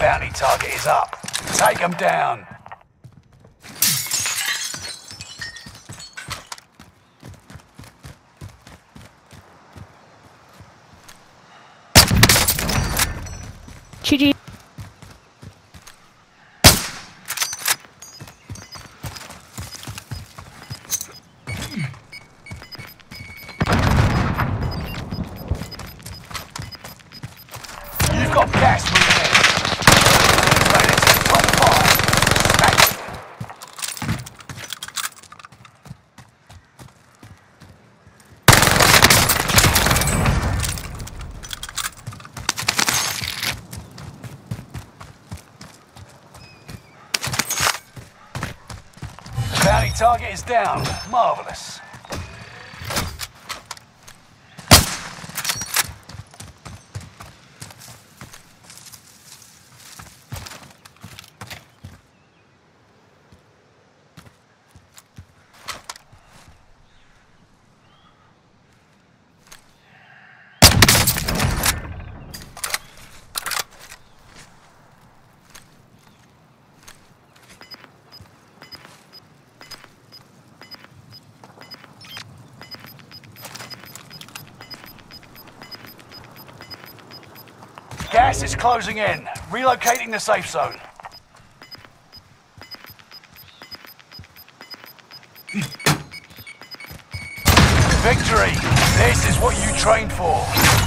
Bounty target is up. Take them down. GG. You've got gas moving in. Ready to top fire. Smash it. Bounty target is down. Marvelous. Gas is closing in. Relocating the safe zone. Victory! This is what you trained for.